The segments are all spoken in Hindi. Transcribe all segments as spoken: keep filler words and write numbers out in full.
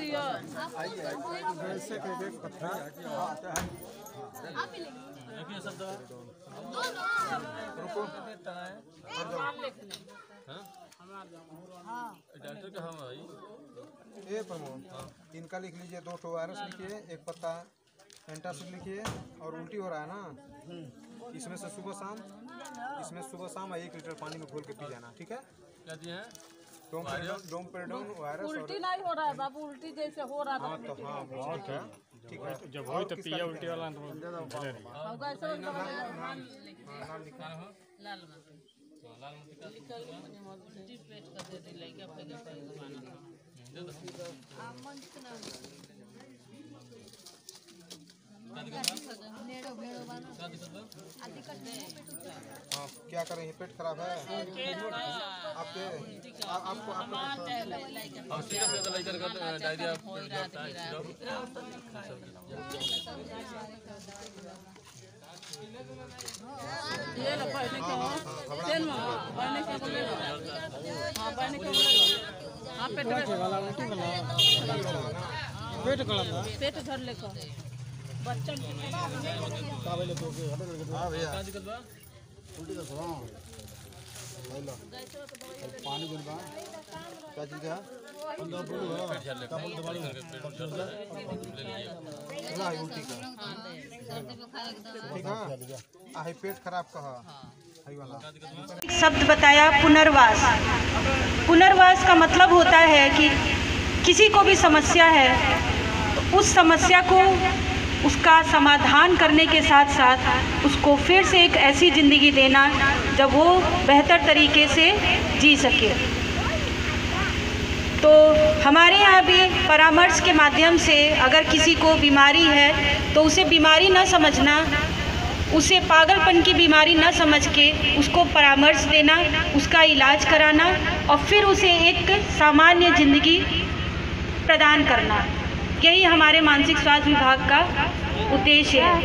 दियो। ऐसे के देख पत्थर देखिए सब दवा रुको डॉक्टर का हम भाई ये प्रमोद इनका लिख लीजिए, दो ठो वायरस लिखिए, एक पत्ता एंटासिड लिखिए। और उल्टी हो रहा है ना, इसमें से सुबह शाम इसमें सुबह शाम एक लीटर पानी में घोल के पी जाना, ठीक है? क्या दिए हैं? Domperidone virus. उल्टी नहीं हो रहा है बाबू, उल्टी जैसे हो रहा था। हाँ तो हाँ ठीक है ठीक है। जब हो तो पिया उल्टी वाला तो होगा ऐसे लाल लाल उल्टी पेट का दे दी लइका फेंके फेंके माना था। हाँ क्या करें, पेट खराब है आपके? आपको आपको और सिरप दे दो लेकर कर डायरिया ये लो पहले के हो चल में पहले के बोलेगा। हां पहले के बोलेगा। हां पेट वाला उल्टी वाला पेट गला था, पेट धर लेको बच्चन काबले तो के हटे करके। हाँ भैया क्या दिक्कत बा? उल्टी का सवाल हेलो पानी गिरवा क्या चीज़ है? अंदर बोलो पेट झड़ ले डबल दवाई करके पेट झड़ ले लीजिए। ना उल्टी का ठीक है। आ पेट खराब कहा हाई वाला शब्द बताया पुनर्वास। पुनर्वास का मतलब होता है कि किसी को भी समस्या है तो उस समस्या को उसका समाधान करने के साथ साथ उसको फिर से एक ऐसी ज़िंदगी देना जब वो बेहतर तरीके से जी सके। तो हमारे यहाँ भी परामर्श के माध्यम से अगर किसी को बीमारी है तो उसे बीमारी न समझना, उसे पागलपन की बीमारी न समझ के उसको परामर्श देना, उसका इलाज कराना और फिर उसे एक सामान्य ज़िंदगी प्रदान करना, यही हमारे मानसिक स्वास्थ्य विभाग का उद्देश्य है।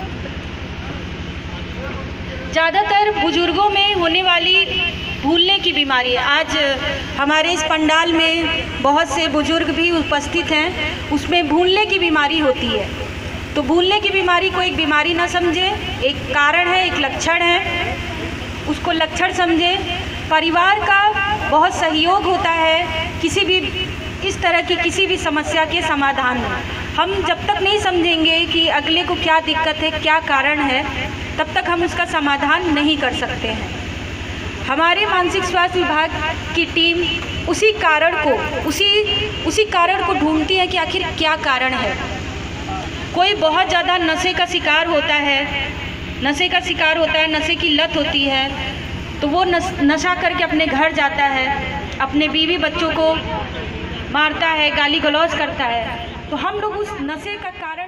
ज़्यादातर बुजुर्गों में होने वाली भूलने की बीमारी है। आज हमारे इस पंडाल में बहुत से बुजुर्ग भी उपस्थित हैं, उसमें भूलने की बीमारी होती है। तो भूलने की बीमारी को एक बीमारी ना समझे, एक कारण है, एक लक्षण है, उसको लक्षण समझे। परिवार का बहुत सहयोग होता है किसी भी इस तरह की किसी भी समस्या के समाधान में। हम जब तक नहीं समझेंगे कि अगले को क्या दिक्कत है, क्या कारण है, तब तक हम उसका समाधान नहीं कर सकते हैं। हमारे मानसिक स्वास्थ्य विभाग की टीम उसी कारण को उसी उसी कारण को ढूंढती है कि आखिर क्या कारण है। कोई बहुत ज़्यादा नशे का शिकार होता है, नशे का शिकार होता है, नशे की लत होती है, तो वो नश, नशा करके अपने घर जाता है, अपने बीवी बच्चों को मारता है, गाली गलौज करता है। तो हम लोग उस नशे का कारण